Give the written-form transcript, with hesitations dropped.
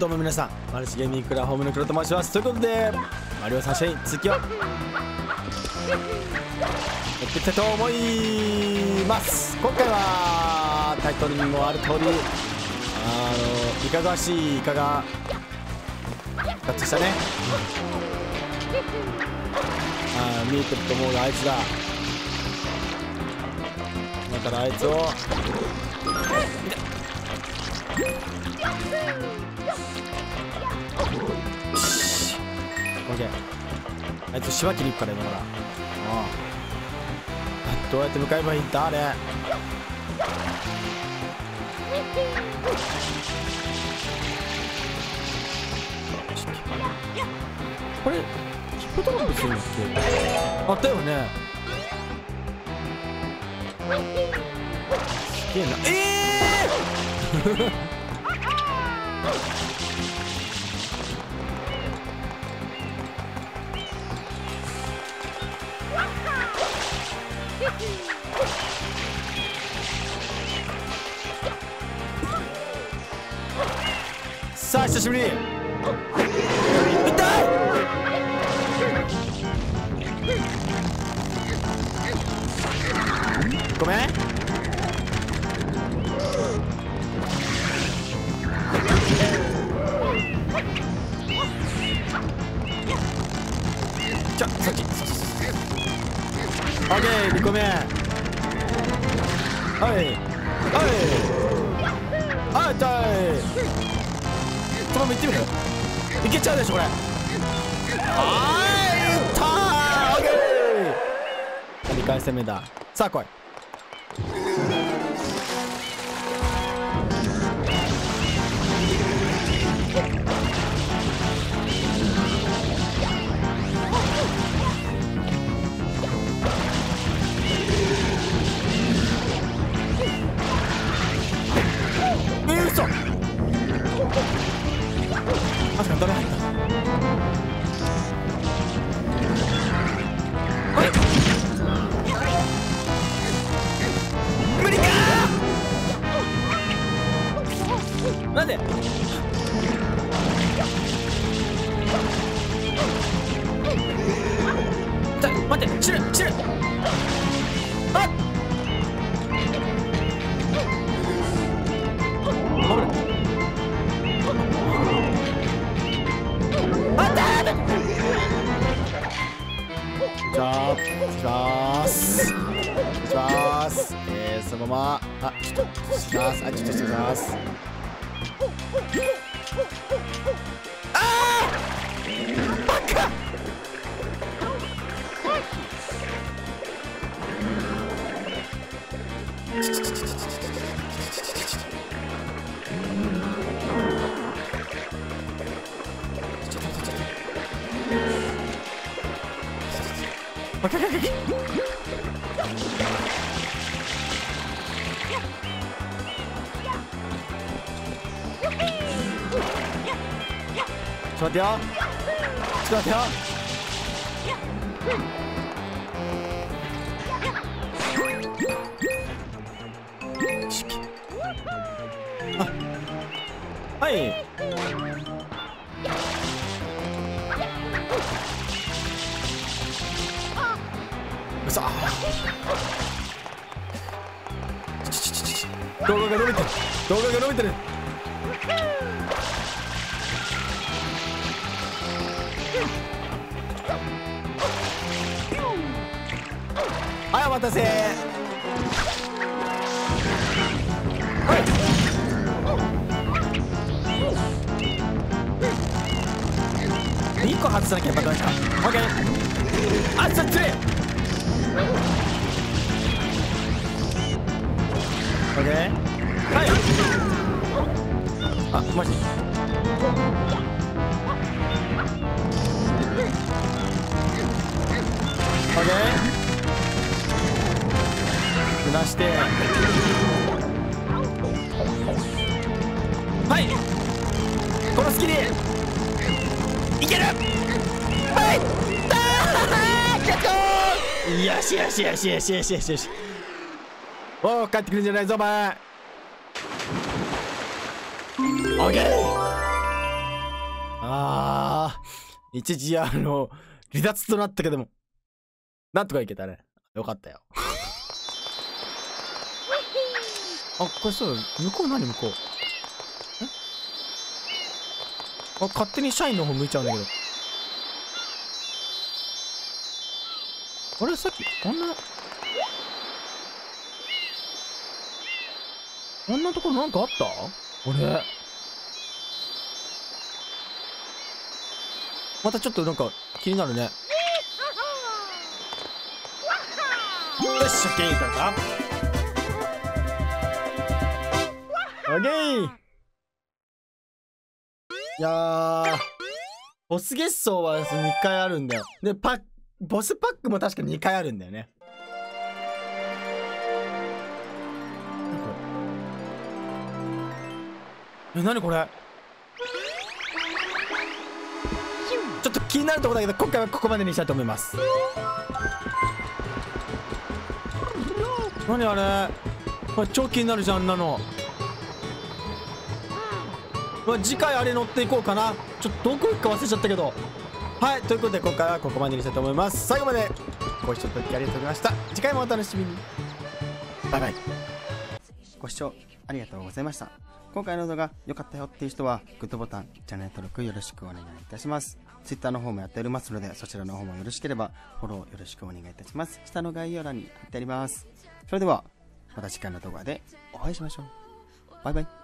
どうも皆さん、マルチゲーミングクラホームの黒と申します。ということでマリオサンシャイン続きをやっていきたいと思います。今回はタイトルにもある通りいかがわしいイカが復活したね。見えてると思うがあいつだ。だからあいつをオッケー。あいつしばきに行くから今から。どうやって向かえばいいんだあれ。これヒップトラップするんだっけ。あったよね。すげえな。さあ久しぶり。痛い。ごめん。さっきオッケー2個目。はいはい痛い。このまま行ってみる。いけちゃうでしょこれ。痛い。オッケー2回戦目だ。さあ来い。嘘。まさかドラ入った。無理かー。なんで待って、死ぬ死ぬ。あっそのままちょっとします。ちょっとします。バカ。バカバカバカ。ちょっと待ってよ。ちょっと待ってよ。はい。うそ。動画が伸びてる。動画が伸びてる。はい、お待たせ。2個外さなきゃやっぱダメか。オッケー。あっそっち。オッケー。はい。あ、マジ。オッケー。出してはいこの隙にいける。はいよしよしよしよしよしよしよし。おお帰ってくるんじゃないぞお前。オッケー一時離脱となったけども、なんとかいけたね。よかったよ。あ、これそうだ。向こう何向こう。勝手に社員の方向いちゃうんだけど。あれさっき、あんなところなんかあった？俺。またちょっとなんか気になるね。よし、オッケー、いったか。オッケー。いやー、ボス月賞は2回あるんだよ。で、ボスパックも確か2回あるんだよね。何これ。ちょっと気になるところだけど、今回はここまでにしたいと思います。何あれ、これ超気になるじゃん、あんなの。次回あれ乗っていこうかな。ちょっとどこ行くか忘れちゃったけど。はい、ということで今回はここまでにしたいと思います。最後までご視聴いただきありがとうございました。次回もお楽しみに。バイバイ。ご視聴ありがとうございました。今回の動画良かったよっていう人はグッドボタン、チャンネル登録よろしくお願いいたします。Twitter の方もやっておりますので、そちらの方もよろしければフォローよろしくお願いいたします。下の概要欄に貼ってあります。それではまた次回の動画でお会いしましょう。バイバイ。